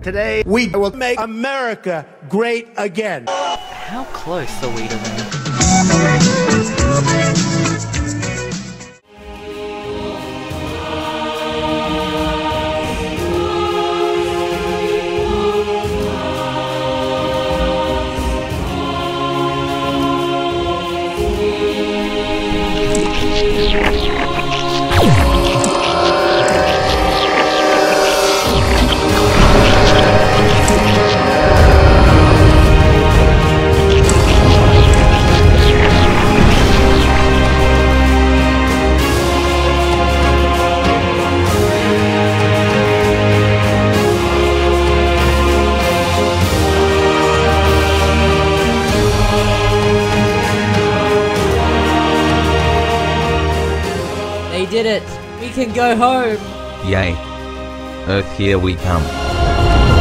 Today, we will make America great again. How close are we to them? They did it! We can go home! Yay. Earth, here we come.